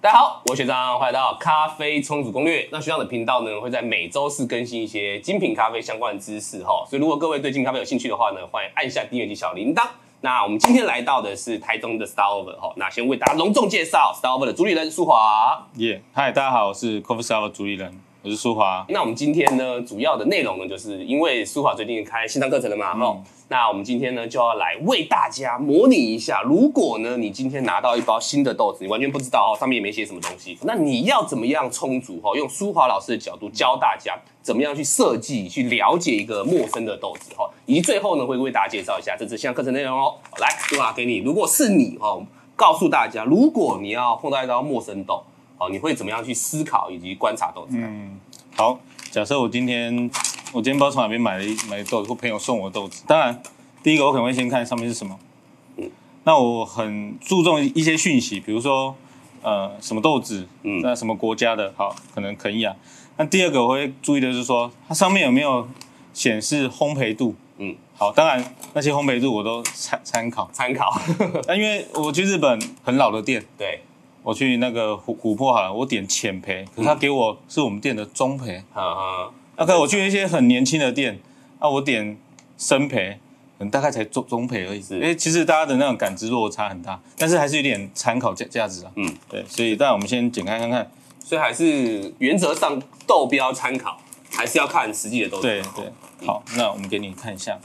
大家好，我是学长，欢迎来到咖啡冲煮攻略。那学长的频道呢，会在每周四更新一些精品咖啡相关的知识哈。所以如果各位对精品咖啡有兴趣的话呢，欢迎按下订阅及小铃铛。那我们今天来到的是台中的 Starover 哈，那先为大家隆重介绍 Starover 的主理人苏华。 嗨，大家好，我是 Coffee Starover 主理人，我是苏华。 那我们今天呢，主要的内容呢，就是因为苏华最近开线上课程了嘛，那我们今天呢就要来为大家模拟一下，如果呢你今天拿到一包新的豆子，你完全不知道上面也没写什么东西，那你要怎么样冲煮用苏华老师的角度教大家怎么样去设计、去了解一个陌生的豆子以及最后呢会为大家介绍一下这次线上课程内容哦。来，苏华给你，如果是你告诉大家，如果你要碰到一包陌生豆你会怎么样去思考以及观察豆子？ 好，假设我今天不知道从哪边买的豆子，或朋友送我的豆子。当然，第一个我可能会先看上面是什么。那我很注重一些讯息，比如说什么豆子，那什么国家的，好，可能肯亚。那第二个我会注意的是说，它上面有没有显示烘焙度。好，当然那些烘焙度我都参考。那因为我去日本很老的店， 对。 我去那个琥珀好了，我点浅焙，可是他给我是我们店的中焙。OK， 我去一些很年轻的店，我点深焙，可能大概才中焙而已。因为其实大家的那种感知落差很大，但是还是有点参考价值啊。对，所以当然我们先剪开看看。 所以还是原则上豆标参考，还是要看实际的豆子。 对，好，那我们给你看一下。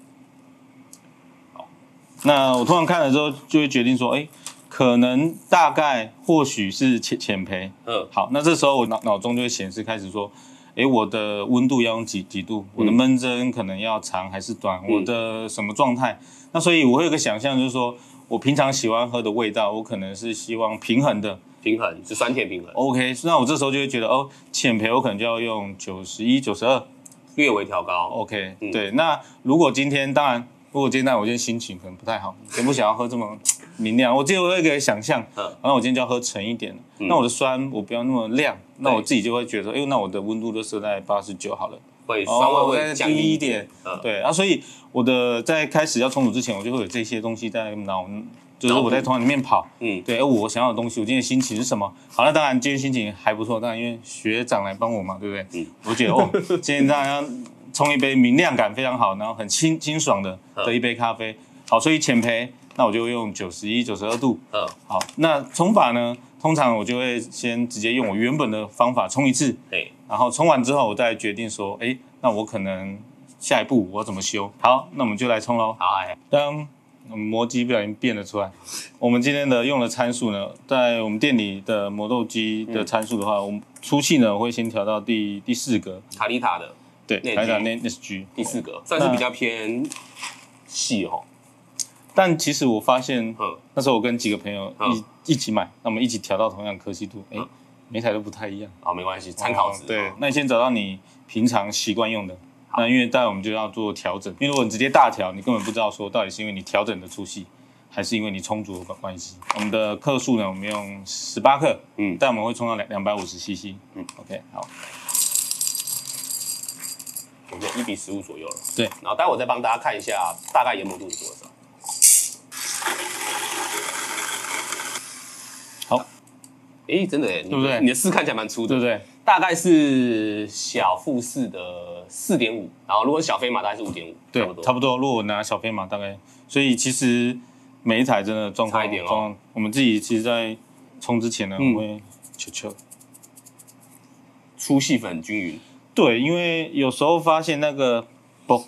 好，那我通常看了之后就会决定说，可能大概或许是浅焙。好，那这时候我脑中就会显示开始说，我的温度要用几度，我的焖蒸可能要长还是短，我的什么状态。那所以我会有个想象，就是说我平常喜欢喝的味道，我可能是希望平衡是酸甜平衡。 OK， 那我这时候就会觉得浅焙我可能就要用91、92， 略微调高。 OK，对。那如果今天我今天心情可能不太好，也不想要喝这么明亮。我记得我有一个想象，然后我今天就要喝沉一点，那我的酸我不要那么亮，那我自己就会觉得说，那我的温度就设在89好了， 会酸味会降低一点。对，所以我的在开始要冲煮之前，我就会有这些东西在脑，就是我在头脑里面跑。对，我想要的东西，我今天的心情是什么？好，那当然今天心情还不错，当然因为学长来帮我嘛，对不对？我觉得今天当然要冲一杯明亮感非常好，然后很清爽的一杯咖啡。好，所以浅焙，那我就用91、92度。好，那冲法呢？通常我就会先直接用我原本的方法冲一次。然后冲完之后，我再决定说，那我可能下一步我要怎么修？好，那我们就来冲咯。 好， 当我们磨机不小心变了出来。我们今天的用的参数呢，在我们店里的磨豆机的参数的话，我们粗细呢，我会先调到第4格。 卡丽塔的。 对，卡丽塔 NSG 第4格，算是比较偏细但其实我发现，那时候我跟几个朋友一起买，那我们一起调到同样科技度，每台都不太一样。 没关系，参考值。 对，那你先找到你平常习惯用的，那因为待会我们就要做调整。因为如果你直接大调，你根本不知道说到底是因为你调整的粗细，还是因为你冲煮的关系。我们的克数呢，我们用18克，但我们会冲到250cc。OK， 好。 我们1:15左右了。 对， 然后待会我再帮大家看一下大概研磨度是多少。 好， 真的耶， 对不对？ 你的4看起来蛮粗的， 对不对？ 大概是小富士的4.5，然后如果是小飞马大概是5.5， 对，差不多。如果我拿小飞马大概，所以其实每一台真的状况差一点我们自己其实在冲之前呢，我会球粗细粉均匀。 对，因为有时候发现那个啵，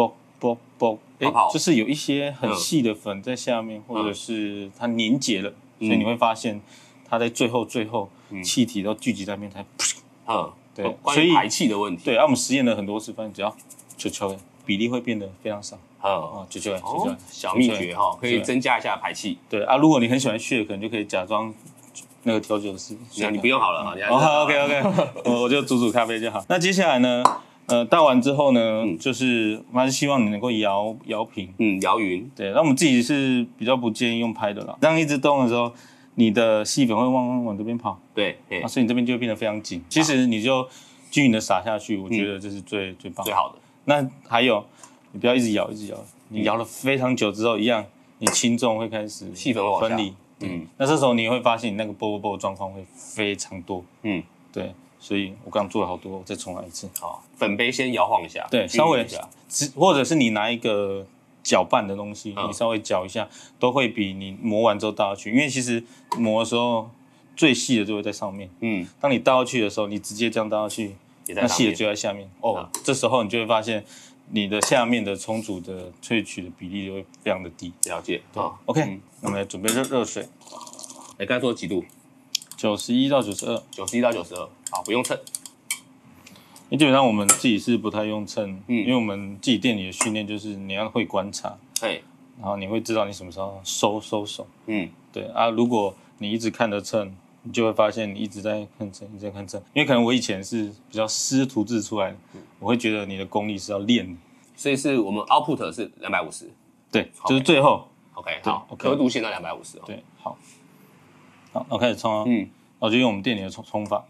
就是有一些很细的粉在下面，或者是它凝结了，所以你会发现它在最后气体都聚集在面台。对， 关于排气的问题。 对，我们实验了很多次，发现只要球比例会变得非常少。球小秘诀可以增加一下排气。 对如果你很喜欢血，可能就可以假装那个调酒师。 你不用好了 OK， 我就煮咖啡就好。那接下来呢？倒完之后呢，就是我们还是希望你能够摇平， 摇匀。 对，那我们自己是比较不建议用拍的啦。这样一直动的时候，你的细粉会往这边跑， 对， 所以你这边就会变得非常紧。其实你就均匀的撒下去，我觉得这是最棒、 最好的。 那还有，你不要一直摇，你摇了非常久之后，一样，你轻重会开始细粉会分离。 那这时候你会发现你那个啵啵啵的状况会非常多。对，所以我刚做了好多，我再重来一次。 好，粉杯先摇晃一下， 对，稍微或者是你拿一个搅拌的东西，你稍微搅一下，都会比你磨完之后倒下去，因为其实磨的时候最细的就会在上面。当你倒下去的时候，你直接这样倒下去，那细的就在下面。这时候你就会发现你的下面的冲煮的萃取的比例就会非常的低。 了解。 OK，那我们来准备热水。 刚才说几度 ？91到92。 91到92，好，不用称。 因为基本上我们自己是不太用称，因为我们自己店里的训练就是你要会观察，然后你会知道你什么时候收手。对啊，如果你一直看着称，你就会发现你一直在看称，一直在看称。因为可能我以前是比较师徒制出来的，我会觉得你的功力是要练的。 所以是我们 output 是250， 对，就是最后。 OK， 好，刻度限到250。 对，好，那我开始冲啊。我就用我们店里的冲法。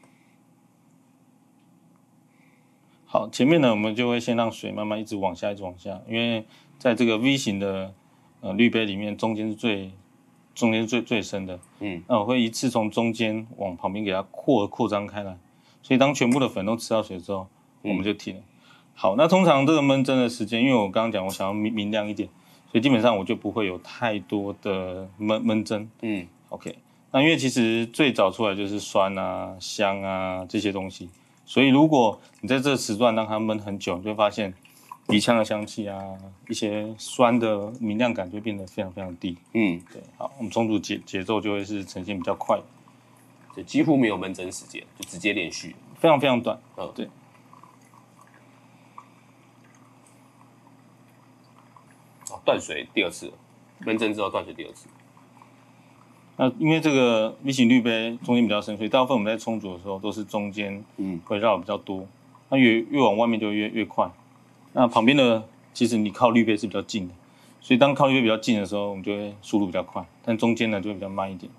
好，前面呢，我们就会先让水慢慢一直往下，因为在这个 V 型的滤杯里面，中间是最深的。那我会一次从中间往旁边给它扩张开来，所以当全部的粉都吃到水之后，我们就停了。好，那通常这个焖蒸的时间，因为我刚刚讲我想要明亮一点，所以基本上我就不会有太多的焖蒸。OK， 那因为其实最早出来就是酸啊、香啊这些东西。所以，如果你在这个时段让它焖很久，你就会发现鼻腔的香气啊，一些酸的明亮感就会变得非常非常低。对，好，我们冲煮节奏就会是呈现比较快， 就几乎没有焖蒸时间，就直接连续， 非常非常短。对。 断水第二次，焖蒸之后断水第二次。 那因为这个 V 型滤杯中间比较深，所以大部分我们在冲煮的时候都是中间会绕的比较多。那越往外面就越快。那旁边的其实你靠滤杯是比较近的，所以当靠滤杯比较近的时候，我们就会速度比较快，但中间呢就会比较慢一点。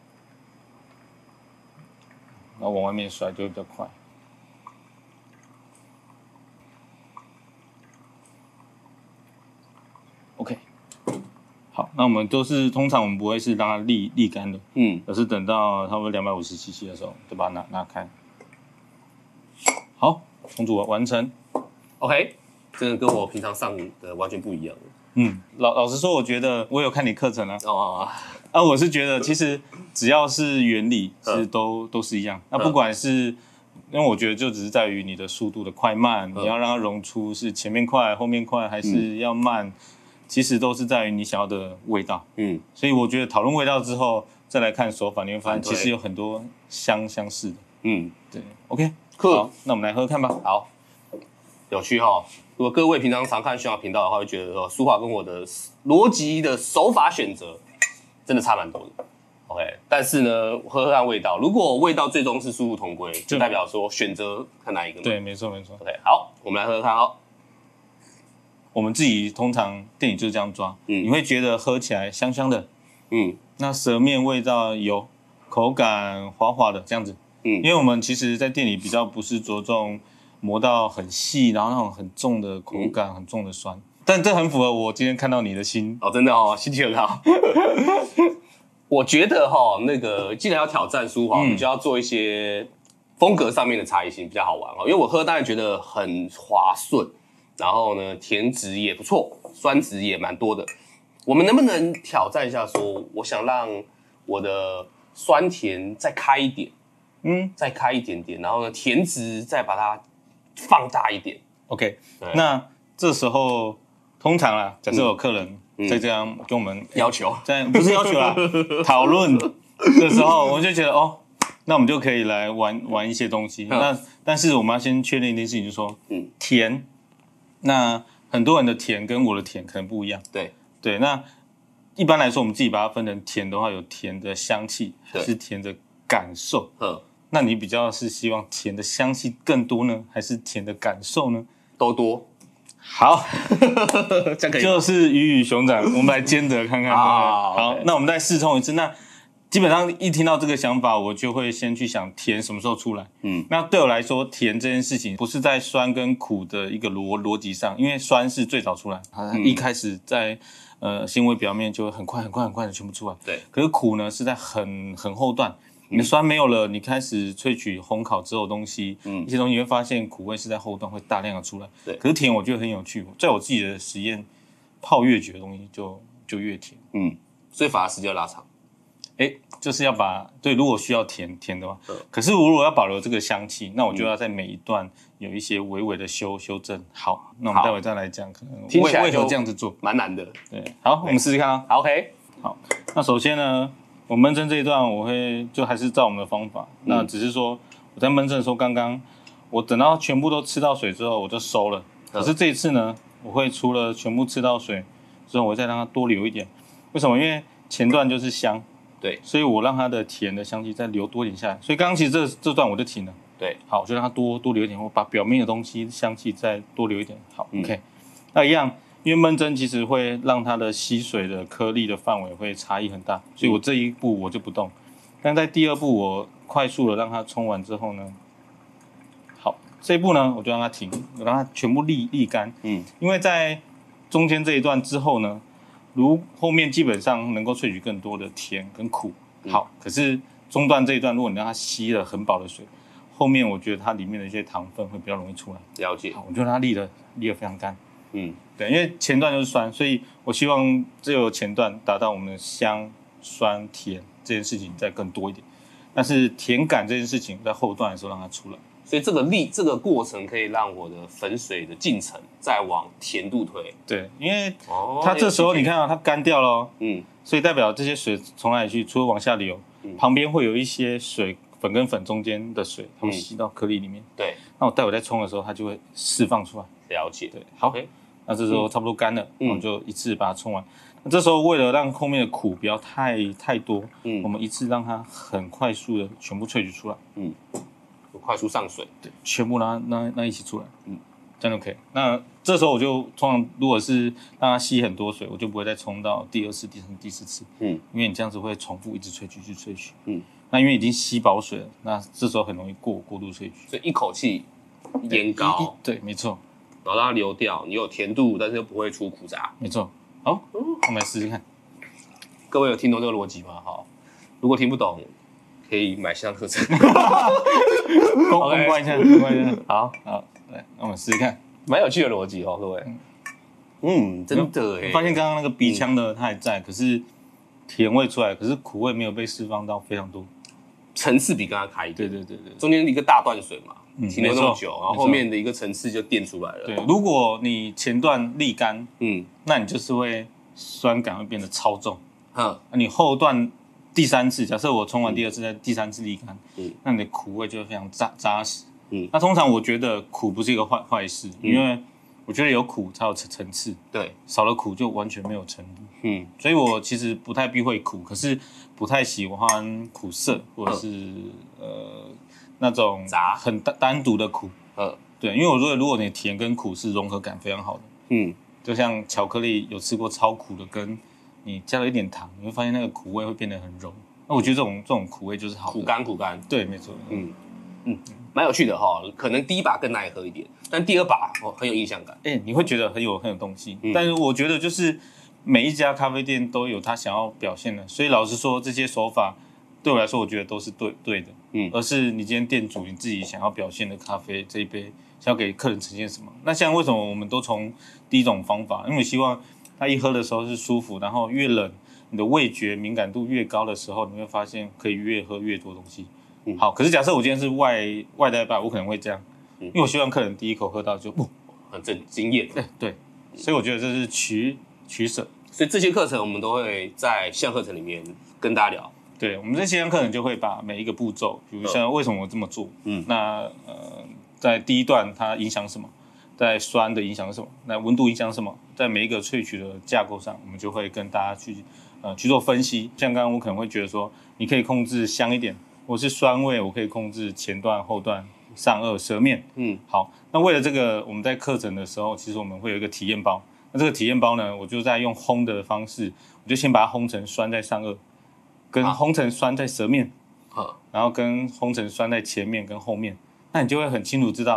然后往外面甩就会比较快。OK。好，那我们通常我们不会是让它沥干的，而是等到差不多250cc 的时候，就把它拿开。好，冲煮完成。 OK， 真的跟我平常上的完全不一样。 老实说，我觉得我有看你课程啊。我是觉得其实只要是原理是都是一样。那不管是因为我觉得就只是在于你的速度的快慢，你要让它溶出是前面快后面快还是要慢。其实都是在于你想要的味道，所以我觉得讨论味道之后再来看手法，你会发现其实有很多相似的，对 ，OK， 好，那我们来喝喝看吧。 好，有趣哈。如果各位平常常看炫耀频道的话，会觉得说苏华跟我的逻辑的手法选择真的差蛮多的 ，OK。但是呢，喝喝看味道，如果味道最终是殊途同归，就代表说选择看哪一个。 对，没错。 OK， 好，我们来喝喝看哦。 我们自己通常店里就是这样抓，你会觉得喝起来香香的，那舌面味道有，口感滑滑的这样子，因为我们其实在店里比较不是着重磨到很细，然后那种很重的口感，很重的酸，但这很符合我今天看到你的心真的心情很好。我觉得那个既然要挑战苏华，我们就要做一些风格上面的差异性比较好玩因为我喝当然觉得很滑顺。然后呢，甜值也不错，酸值也蛮多的。我们能不能挑战一下说，我想让我的酸甜再开一点，再开一点点，然后呢，甜值再把它放大一点。 OK， 那这时候通常假设有客人在这样跟我们要求， 不是要求啦，讨论的时候，我就觉得那我们就可以来玩一些东西。但是我们要先确定一件事情，就是说，甜。那很多人的甜跟我的甜可能不一样，对。那一般来说，我们自己把它分成甜的话，有甜的香气，还是甜的感受？那你比较是希望甜的香气更多呢，还是甜的感受呢？ 都多。 好，这样可以，就是鱼与熊掌，我们来兼得看看。好，那我们再试冲一次。那基本上一听到这个想法，我就会先去想甜什么时候出来。那对我来说，甜这件事情不是在酸跟苦的一个逻辑上，因为酸是最早出来，一开始在纤维表面就会很快的全部出来。 对， 可是苦呢是在很后段，你的酸没有了，你开始萃取烘烤之后的东西，一些东西你会发现苦味是在后段会大量的出来。 对， 可是甜我觉得很有趣，在我自己的实验，泡越久的东西就越甜。 所以反而时间要拉长。 就是要如果需要甜的话，可是如果要保留这个香气，那我就要在每一段有一些微微的修正。好，那我们待会再来讲，可能听起来为何这样子做， 蛮难的。 对，好，我们试试看啊。 好 ，OK， 好，那首先呢，我焖蒸这一段我会就还是照我们的方法，那只是说我在焖蒸的时候，刚刚我等到全部都吃到水之后我就收了，可是这一次呢，我会除了全部吃到水之后，我再让它多留一点。为什么？因为前段就是香。 对， 所以我让它的甜的香气再留多一点下来，所以刚刚其实这段我就停了。 对， 好，我就让它多留一点，我把表面的东西香气再多留一点。好，OK。那一样，因为焖蒸其实会让它的吸水的颗粒的范围会差异很大，所以我这一步我就不动。但在第二步我快速的让它冲完之后呢，好，这一步呢我就让它停，我让它全部沥干。因为在中间这一段之后呢，后面基本上能够萃取更多的甜跟苦，好，可是中段这一段，如果你让它吸了很饱的水，后面我觉得它里面的一些糖分会比较容易出来。 了解。 好，我就让它沥得非常干。对，因为前段就是酸，所以我希望只有前段达到我们的香、酸、甜这件事情再更多一点，但是甜感这件事情在后段的时候让它出来。 所以这个过程可以让我的粉水的进程再往甜度推。 对，因为它这时候你看它干掉了，所以代表这些水从哪里去？除了往下流，旁边会有一些水粉跟粉中间的水，它会吸到颗粒里面。 对， 那我待会在冲的时候，它就会释放出来。 了解。 对，好，那这时候差不多干了，我们就一次把它冲完。那这时候为了让后面的苦不要太多，我们一次让它很快速的全部萃取出来。 快速上水， 对，全部让它一起出来，这样就可以。那这时候我就通常如果是让它吸很多水，我就不会再冲到第二次、第三次、第四次，因为你这样子会重复一直萃取，那因为已经吸饱水了，那这时候很容易过度萃取， 所以一口气淹高， 对，没错， 然后让它流掉，你有甜度，但是又不会出苦杂， 没错。好，我们来试试看。 各位有听懂这个逻辑吗？好，如果听不懂，可以买线上课程。 公关一下。好，来，那我们试试看， 蛮有趣的逻辑哦，各位。真的哎， 发现刚刚那个鼻腔的它还在，可是甜味出来，可是苦味没有被释放到非常多， 层次比刚刚开一点。 对， 中间一个大断水嘛，停留那么久，然后后面的一个层次就垫出来了。 对，如果你前段沥干，那你就是会酸感会变得超重。你后段第三次，假设我冲完第二次，在第三次沥干，那你的苦味就会非常扎实。那通常我觉得苦不是一个坏事，因为我觉得有苦才有层次， 对， 少了苦就完全没有程度。所以我其实不太避讳苦，可是不太喜欢苦涩或者是那种很单独的苦。对，因为我觉得如果你甜跟苦是融合感非常好的，就像巧克力有吃过超苦的，跟你加了一点糖，你会发现那个苦味会变得很柔。那我觉得这种苦味就是好的， 苦干， 对，没错。 蛮有趣的哈，可能第一把更耐喝一点，但第二把很有印象感。 你会觉得很有东西，但是我觉得就是每一家咖啡店都有他想要表现的，所以老实说，这些手法对我来说，我觉得都是对的。而是你今天店主你自己想要表现的咖啡这一杯，想要给客人呈现什么？那像为什么我们都从第一种方法，因为我希望他一喝的时候是舒服，然后越冷，你的味觉敏感度越高的时候，你会发现可以越喝越多东西。好，可是假设我今天是外带吧，我可能会这样，因为我希望客人第一口喝到就很惊艳。 对，所以我觉得这是取舍。 所以这些课程我们都会在线上课程里面跟大家聊。 对，我们在线上课程就会把每一个步骤，比如像为什么我这么做，那在第一段它影响什么，在酸的影响是什么，那温度影响什么，在每一个萃取的架构上，我们就会跟大家去做分析。像刚刚我可能会觉得说，你可以控制香一点。我是酸味，我可以控制前段、后段、上颚、舌面。好，那为了这个，我们在课程的时候，其实我们会有一个体验包。那这个体验包呢，我就在用烘的方式，我就先把它烘成酸在上颚，跟烘成酸在舌面，然后跟烘成酸在前面跟后面。那你就会很清楚知道，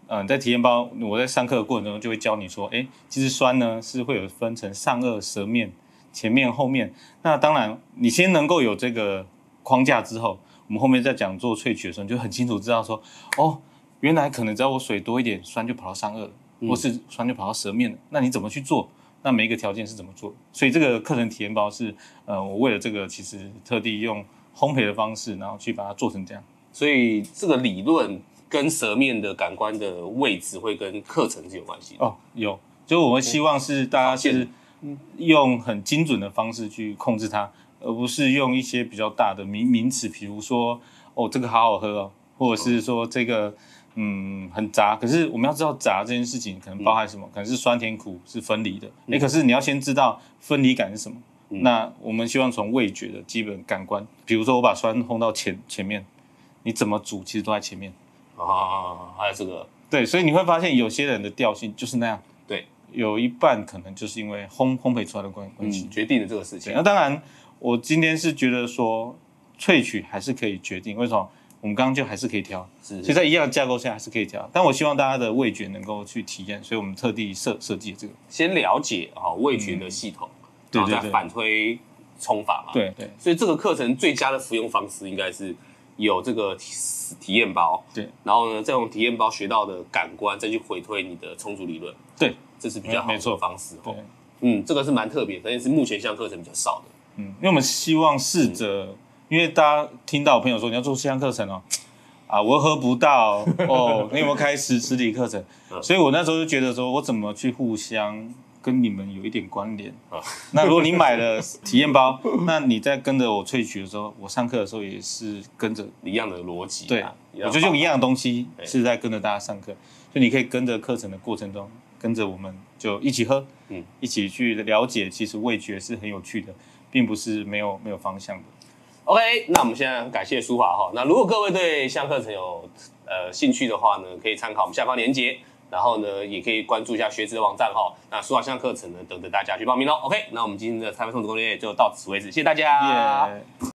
在体验包，我在上课的过程中就会教你说，其实酸呢是会有分成上颚、舌面、前面、后面。那当然，你先能够有这个框架之后，我们后面在讲做萃取的时候，你就很清楚知道说，原来可能只要我水多一点，酸就跑到上颚了，或是酸就跑到舌面了。那你怎么去做？那每一个条件是怎么做？所以这个课程体验包是，我为了这个其实特地用烘焙的方式，然后去把它做成这样。 所以这个理论跟舌面的感官的位置会跟课程是有关系的。 有，就我会希望是大家是用很精准的方式去控制它，而不是用一些比较大的名词，比如说这个好好喝哦，或者是说这个很杂。可是我们要知道杂这件事情可能包含什么，可能是酸甜苦是分离的。可是你要先知道分离感是什么。那我们希望从味觉的基本感官，比如说我把酸烘到前面，你怎么煮其实都在前面。 还有这个， 对，所以你会发现有些人的调性就是那样， 对， 有一半可能就是因为烘焙出来的关系， 决定了这个事情。 那当然，我今天是觉得说萃取还是可以决定，为什么？我们刚刚就还是可以调，所以在一样的架构下还是可以调。但我希望大家的味觉能够去体验，所以我们特地设计这个， 先了解味觉的系统，然后再反推冲法嘛。 对， 所以这个课程最佳的服用方式应该是有这个体验包， 对， 然后呢，再用体验包学到的感官再去回推你的冲煮理论， 对， 这是比较好的方式。 对， 这个是蛮特别，但是目前项课程比较少的。 因为我们希望试着，因为大家听到我朋友说你要做线上课程我喝不到你有没有开实体课程？所以我那时候就觉得说，我怎么去互相跟你们有一点关联那如果你买了体验包，那你在跟着我萃取的时候，我上课的时候也是跟着一样的逻辑。 对，我就用一样的东西是在跟着大家上课，所以你可以跟着课程的过程中，跟着我们就一起喝，一起去了解，其实味觉是很有趣的，并不是没有方向的。 OK， 那我们现在感谢书法那如果各位对相课程有兴趣的话呢，可以参考我们下方连结，然后呢也可以关注一下学子的网站那书法相课程呢等着大家去报名咯。OK， 那我们今天的台湾送子攻略就到此为止，谢谢大家。